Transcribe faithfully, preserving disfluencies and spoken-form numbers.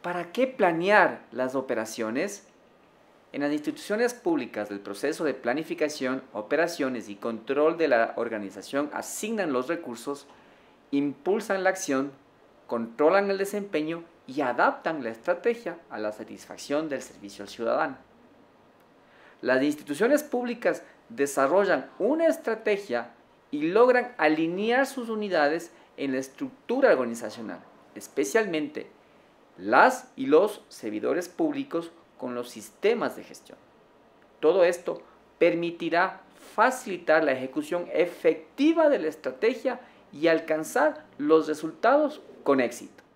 ¿Para qué planear las operaciones? En las instituciones públicas del proceso de planificación, operaciones y control de la organización asignan los recursos, impulsan la acción, controlan el desempeño y adaptan la estrategia a la satisfacción del servicio al ciudadano. Las instituciones públicas desarrollan una estrategia y logran alinear sus unidades en la estructura organizacional, especialmente las y los servidores públicos con los sistemas de gestión. Todo esto permitirá facilitar la ejecución efectiva de la estrategia y alcanzar los resultados con éxito.